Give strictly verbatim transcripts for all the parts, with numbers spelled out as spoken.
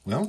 Well,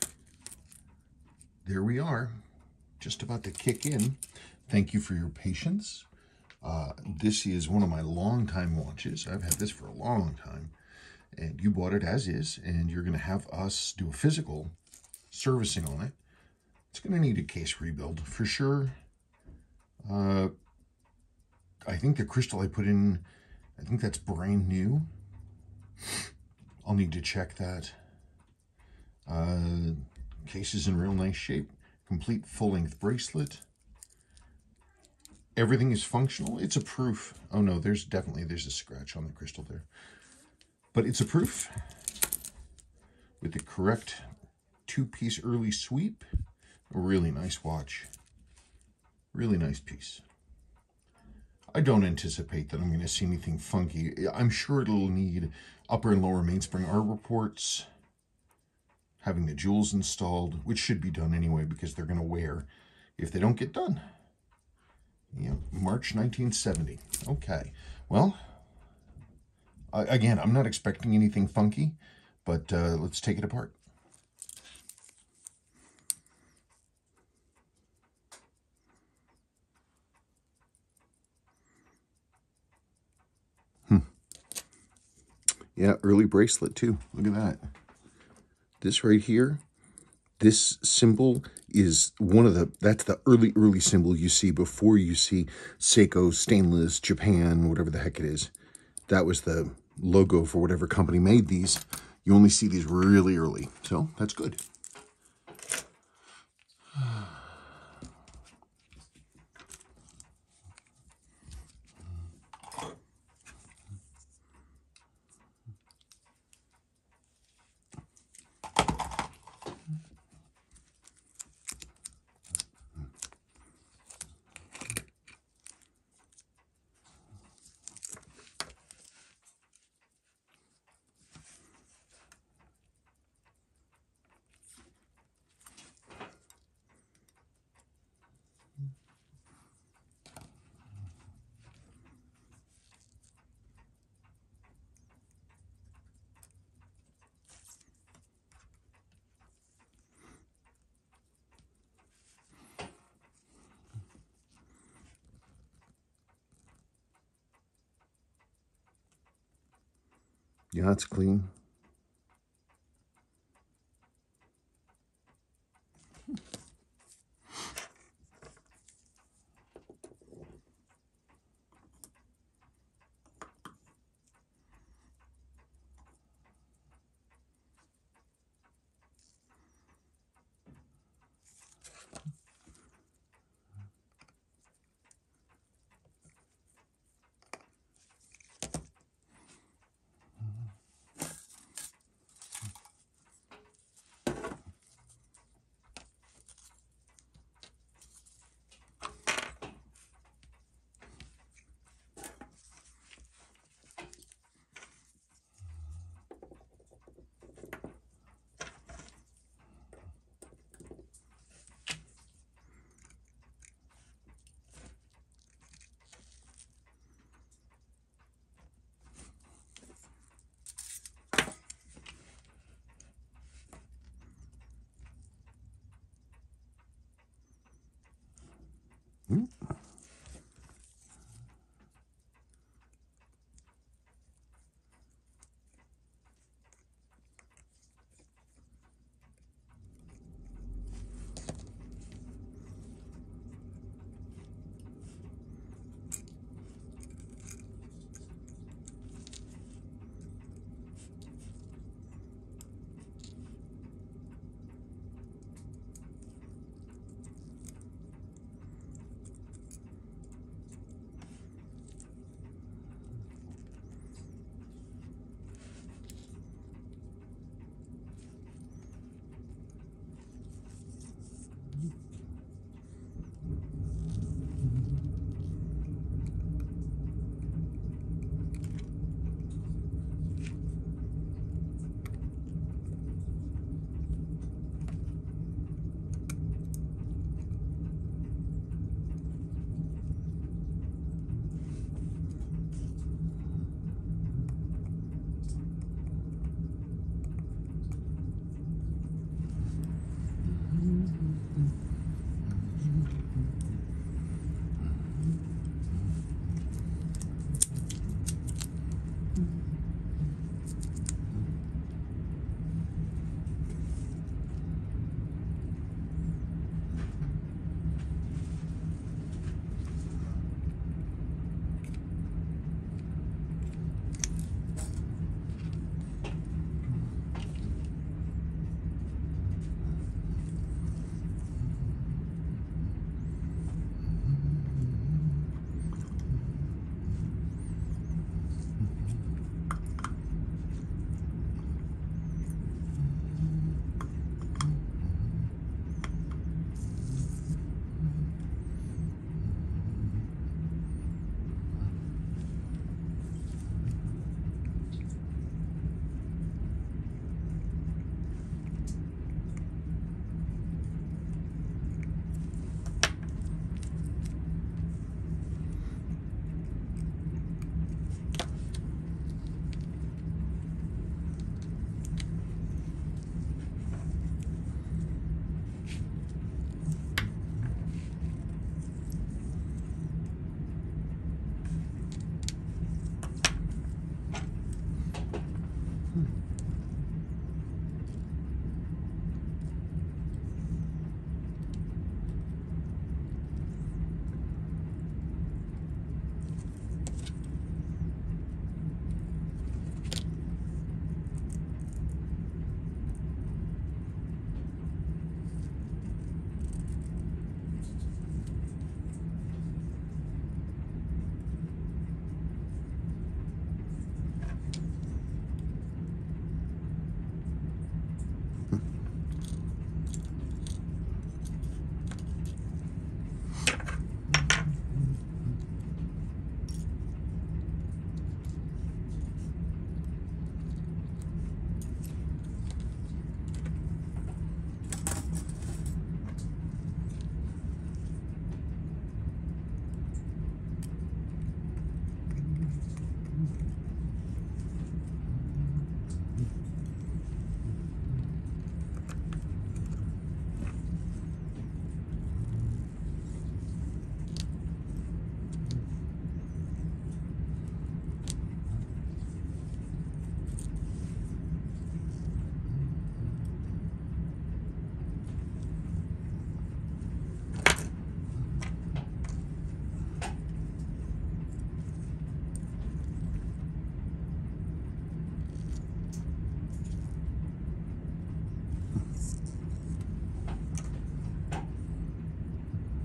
there we are, just about to kick in. Thank you for your patience. Uh, this is one of my long-time watches. I've had this for a long time, and you bought it as is, and you're going to have us do a physical servicing on it. It's going to need a case rebuild for sure. Uh, I think the crystal I put in, I think that's brand new. I'll need to check that. Uh, case is in real nice shape. Complete full-length bracelet. Everything is functional. It's a proof. Oh no, there's definitely, there's a scratch on the crystal there. But it's a proof with the correct two-piece early sweep. A really nice watch. Really nice piece. I don't anticipate that I'm going to see anything funky. I'm sure it'll need upper and lower mainspring R reports, having the jewels installed, which should be done anyway because they're going to wear if they don't get done. Yeah, March nineteen seventy. Okay, well, uh, again, I'm not expecting anything funky, but uh, let's take it apart. Hmm. Yeah, early bracelet too. Look at that. This right here, this symbol is one of the, that's the early, early symbol you see before you see Seiko, stainless, Japan, whatever the heck it is. That was the logo for whatever company made these. You only see these really early, so that's good. Yeah, it's clean.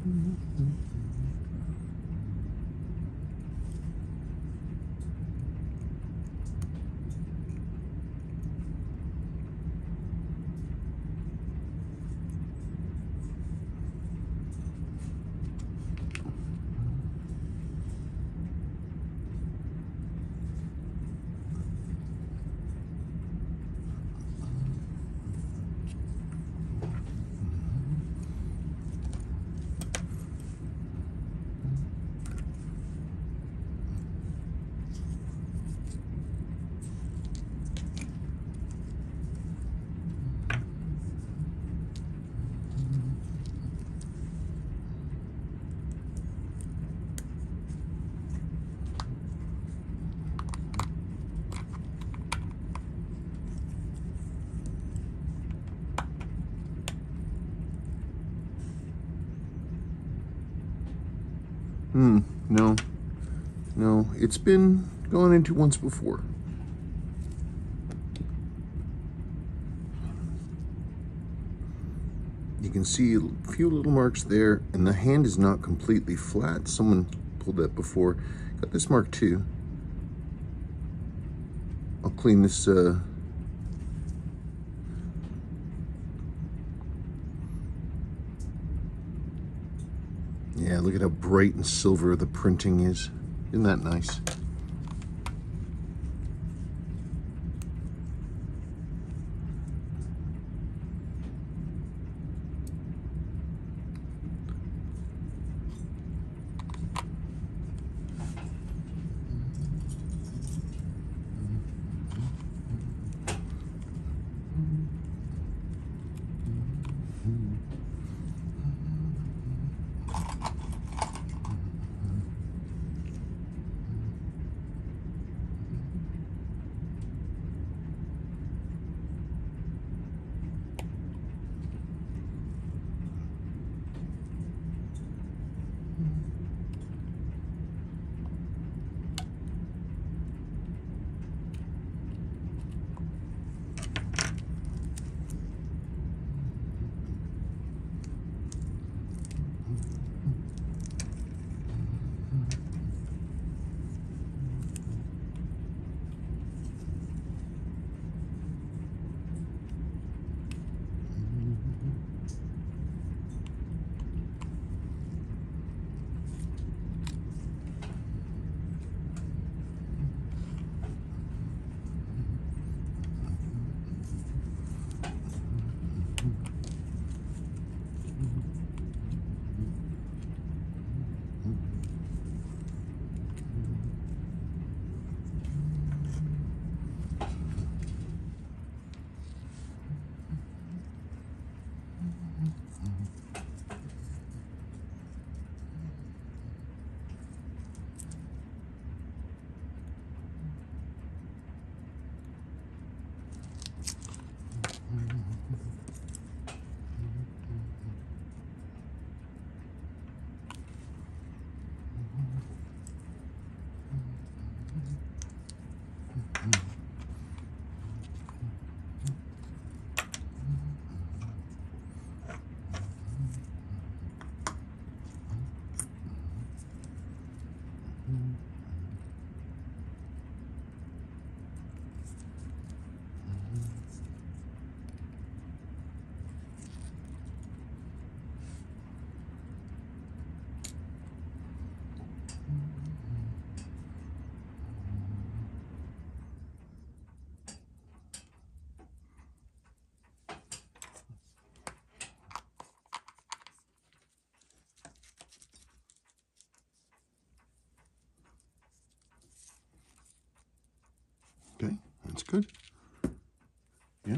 Hmm, no, no, it's been gone into once before. You can see a few little marks there, and the hand is not completely flat. Someone pulled that before. Got this mark too. I'll clean this uh, yeah, look at how bright and silver the printing is. Isn't that nice? Okay, that's good. Yeah.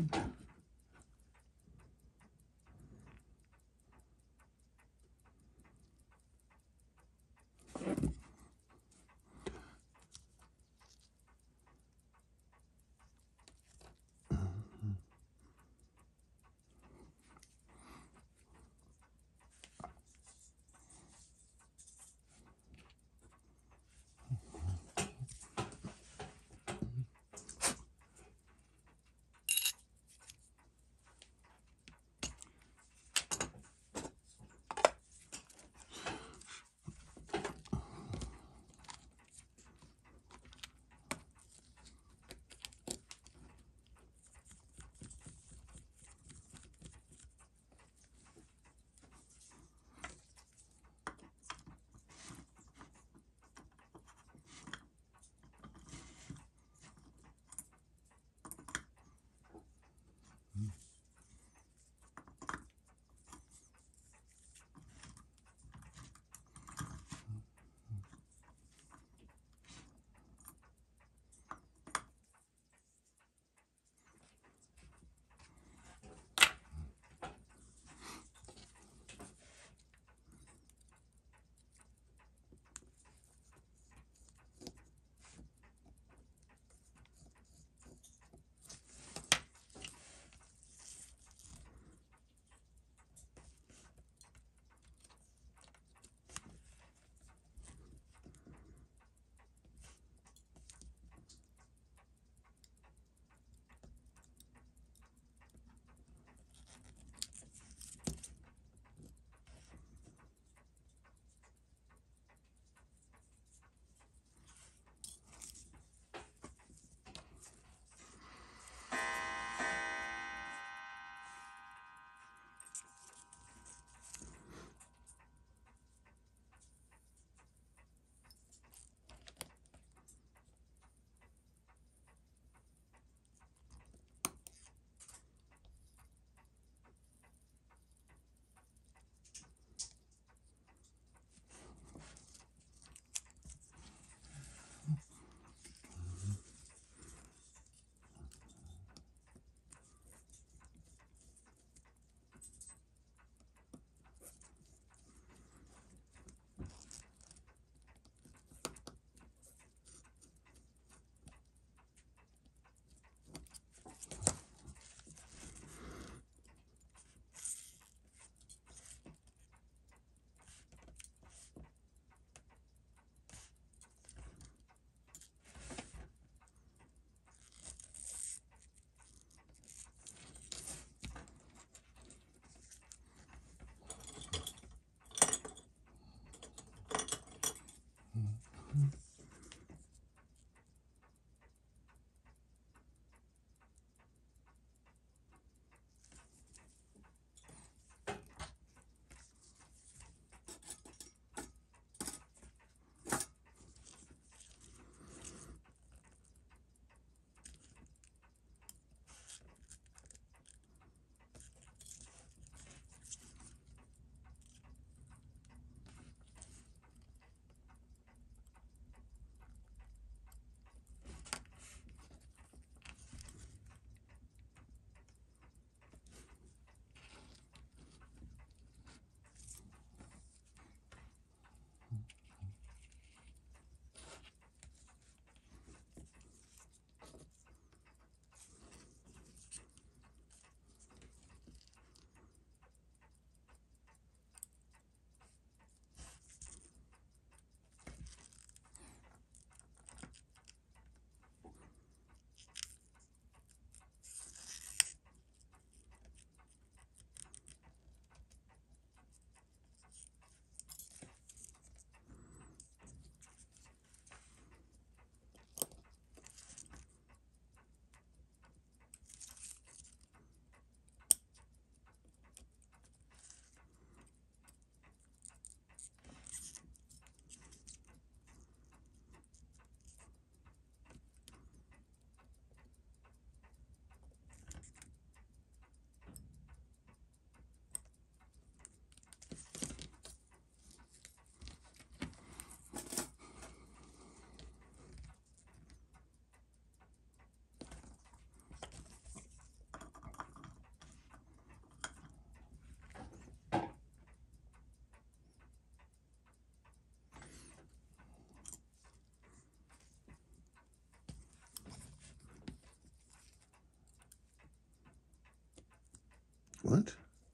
What?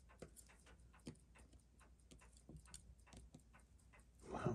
Wow.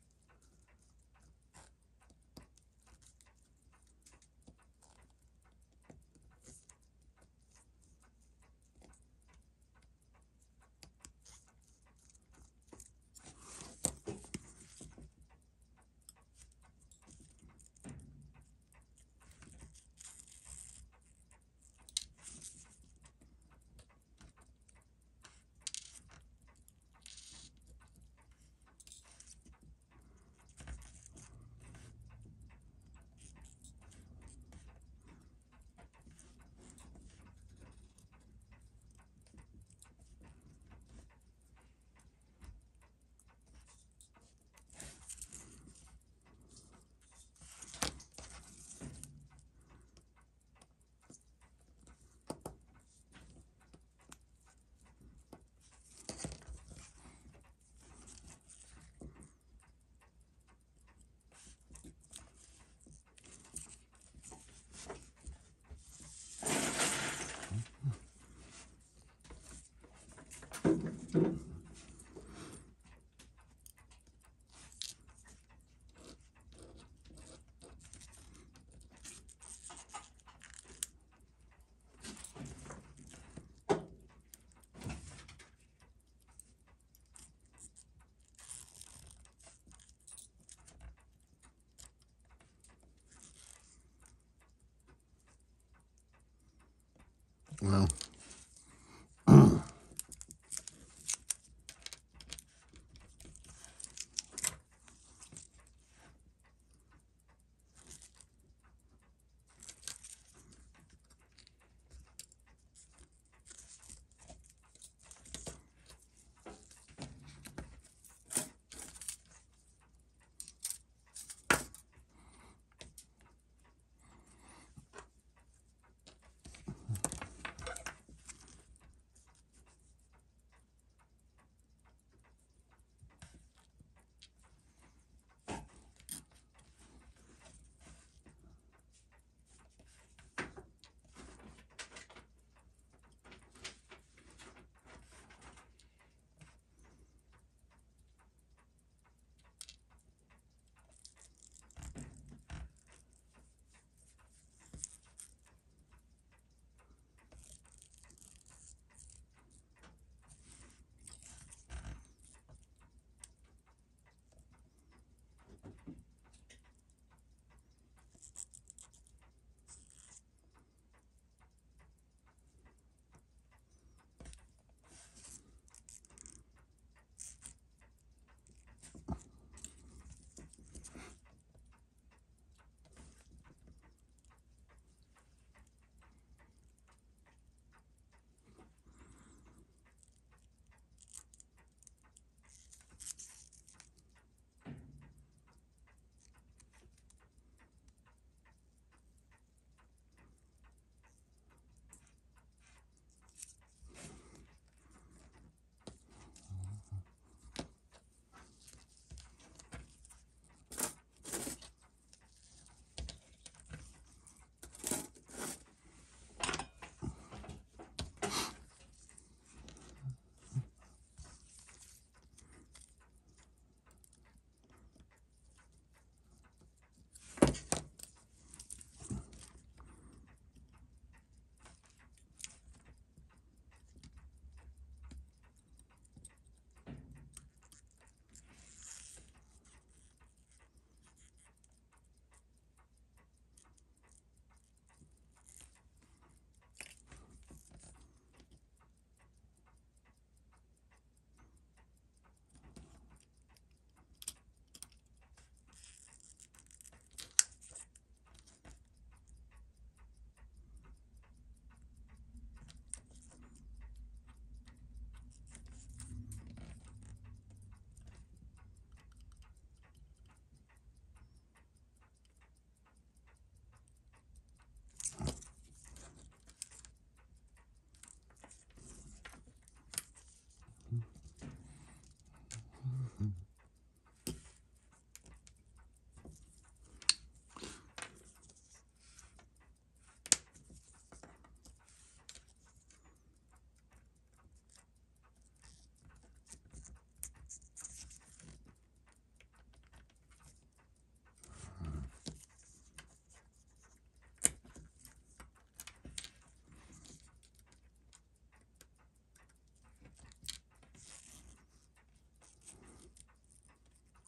Well,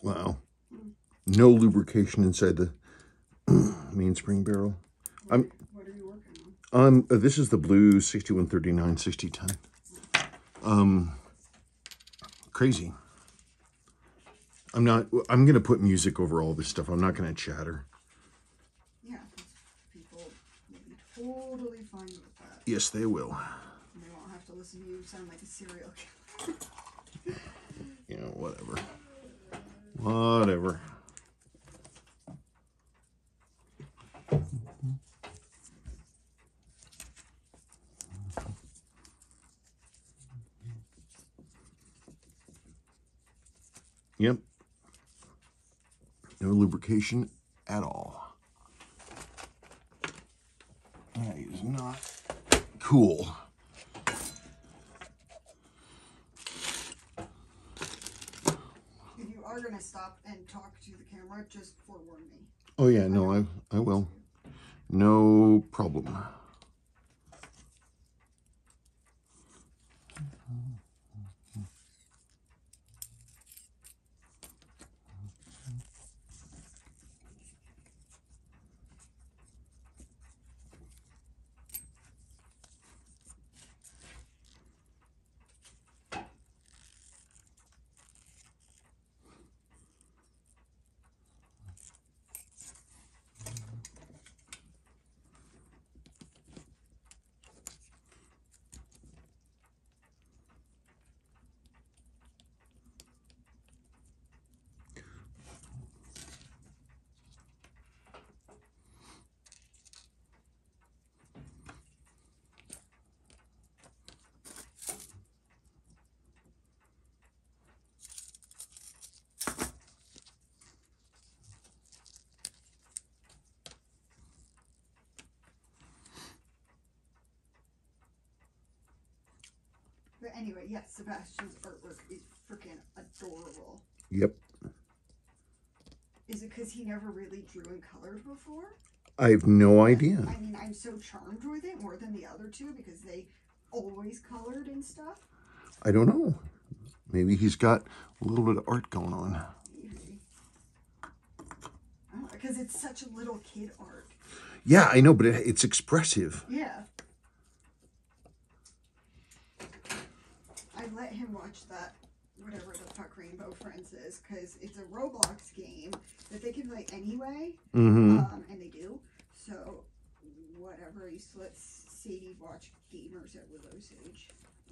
Wow. No lubrication inside the mainspring barrel. What, I'm, what are you working on? Um, uh, this is the blue sixty-one thirty-nine sixty ten. Um, crazy. I'm not, I'm going to put music over all this stuff. I'm not going to chatter. Yeah, people will be totally fine with that. Yes, they will. And they won't have to listen to you sound like a serial killer. You know, whatever. Whatever. Yep. No lubrication at all. That is not cool. If you are going to stop and talk to the camera, just forewarn me. Oh yeah, no, I I will. No problem. But anyway, yes, Sebastian's artwork is freaking adorable. Yep. Is it because he never really drew and colored before? I have no idea. I mean, I'm so charmed with it more than the other two because they always colored and stuff. I don't know. Maybe he's got a little bit of art going on. Maybe. Because it's such a little kid art. Yeah, I know, but it, it's expressive. Yeah. I let him watch that, whatever the fuck Rainbow Friends is, because it's a Roblox game that they can play anyway, Mm-hmm. um, and they do. So, whatever, I used to let Sadie watch gamers at Willow's age.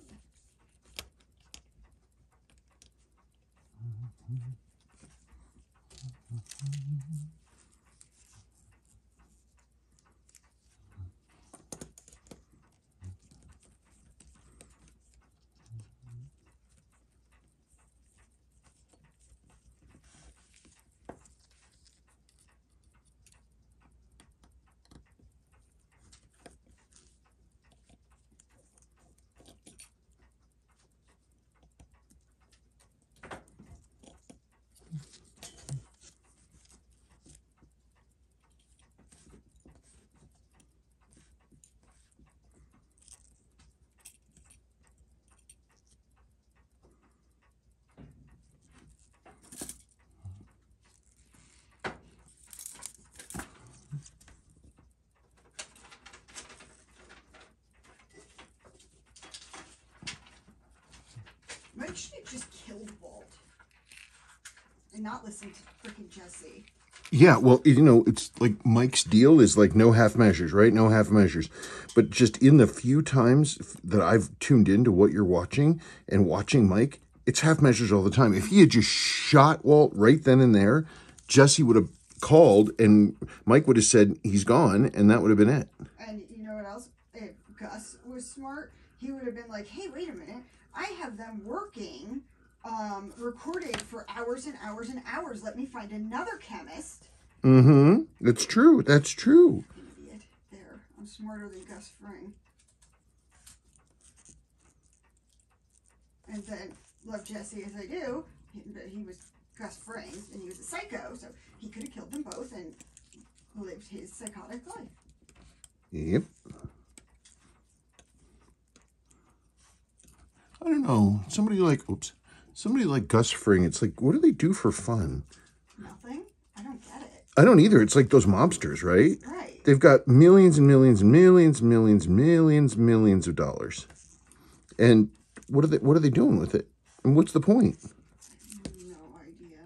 Mike should have just killed Walt and not listen to freaking Jesse. Yeah, well, you know, it's like Mike's deal is like no half measures, right? No half measures. But just in the few times that I've tuned into what you're watching and watching Mike, it's half measures all the time. If he had just shot Walt right then and there, Jesse would have called and Mike would have said he's gone, and that would have been it. And you know what else? If Gus was smart, he would have been like, hey, wait a minute. I have them working, um, recorded for hours and hours and hours. Let me find another chemist. Mm-hmm. That's true. That's true. Idiot. There. I'm smarter than Gus Fring. And then, love Jesse as I do, but he was Gus Fring, and he was a psycho, so he could have killed them both and lived his psychotic life. Yep. I don't know. Somebody like, oops, Somebody like Gus Fring, it's like, what do they do for fun? Nothing. I don't get it. I don't either. It's like those mobsters, right? Right. They've got millions and millions and millions and millions and millions and millions of dollars. And what are they what are they doing with it? And what's the point? I have no idea.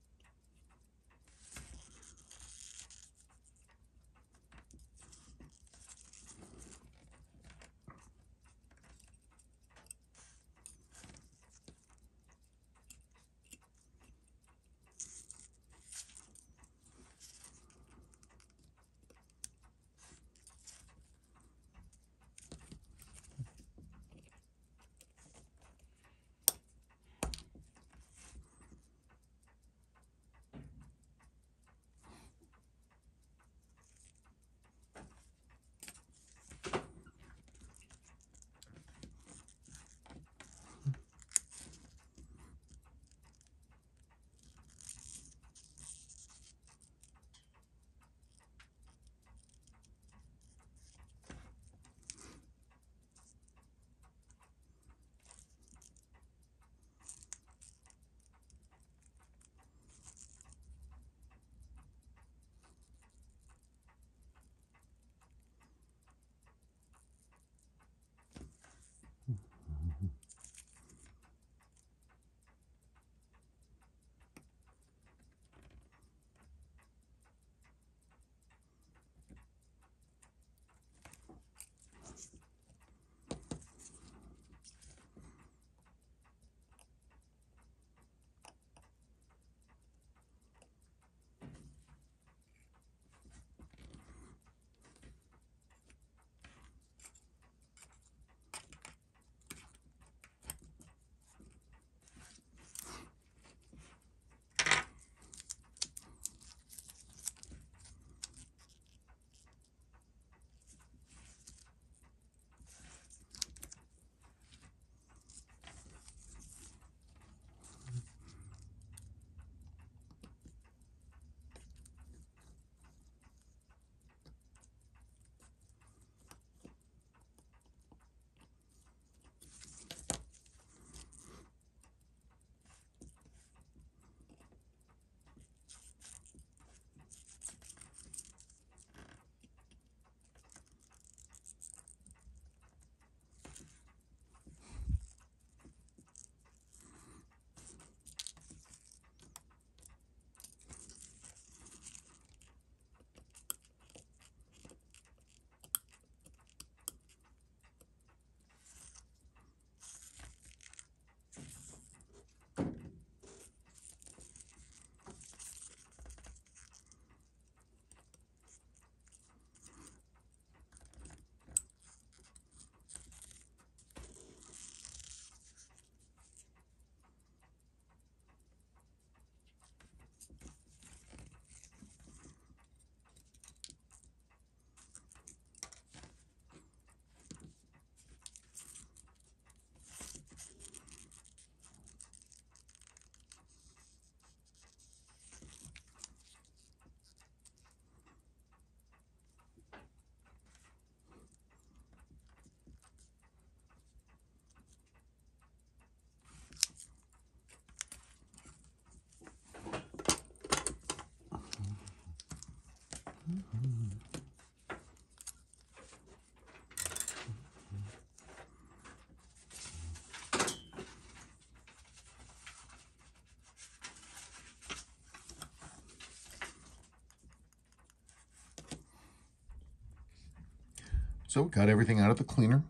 So got everything out of the cleaner.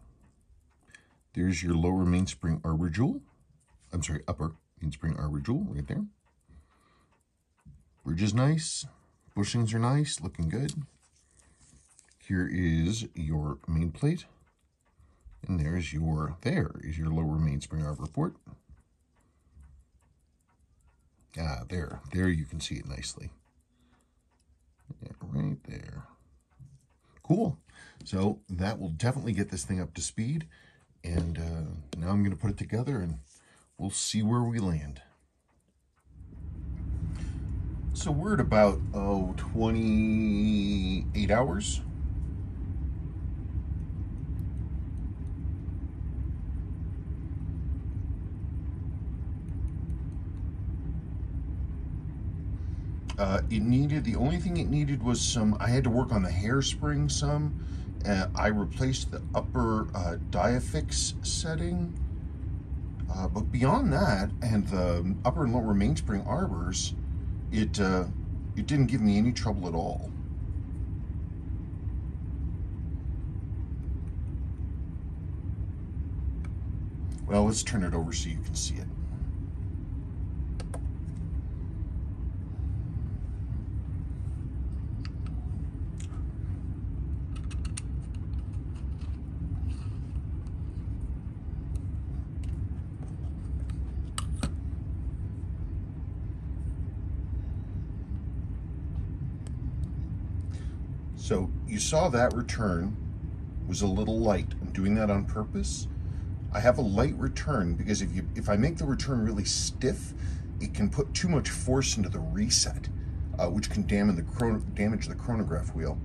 There's your lower mainspring arbor jewel. I'm sorry, upper mainspring arbor jewel right there. Bridge is nice. Bushings are nice, looking good. Here is your main plate. And there's your, there is your lower mainspring arbor port. Ah, there, there you can see it nicely. Yeah, right there. Cool. So that will definitely get this thing up to speed. And uh, now I'm going to put it together and we'll see where we land. So we're at about, oh, twenty-eight hours. Uh, it needed, the only thing it needed was some, I had to work on the hairspring some. Uh, I replaced the upper uh, diafix setting. Uh, but beyond that, and the upper and lower mainspring arbors, it, uh, it didn't give me any trouble at all. Well, let's turn it over so you can see it. So you saw that return was a little light. I'm doing that on purpose. I have a light return because if you if I make the return really stiff, it can put too much force into the reset, uh, which can damage the chrono, damage the chronograph wheel.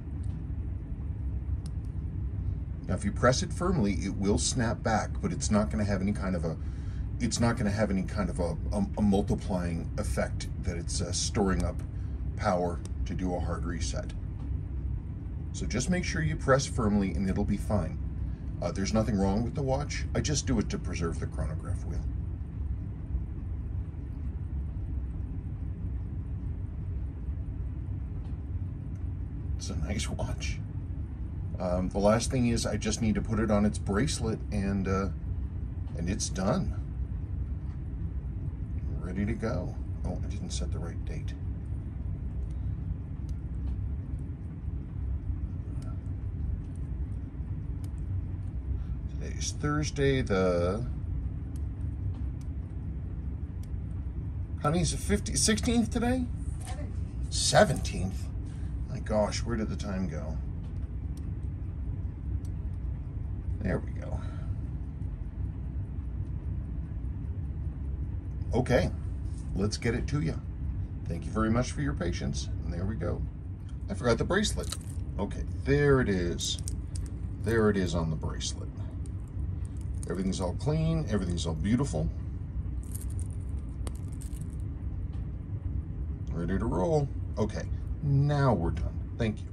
Now, if you press it firmly, it will snap back, but it's not going to have any kind of a it's not going to have any kind of a, a, a multiplying effect that it's uh, storing up power to do a hard reset. So just make sure you press firmly and it'll be fine. Uh, there's nothing wrong with the watch. I just do it to preserve the chronograph wheel. It's a nice watch. Um, the last thing is I just need to put it on its bracelet and, uh, and it's done. Ready to go. Oh, I didn't set the right date. Today's Thursday, the honey's the fifteenth, sixteenth today? seventeenth. My gosh, where did the time go? There we go. Okay, let's get it to you. Thank you very much for your patience. And there we go. I forgot the bracelet. Okay, there it is. There it is on the bracelet. Everything's all clean, everything's all beautiful. Ready to roll. Okay, now we're done. Thank you.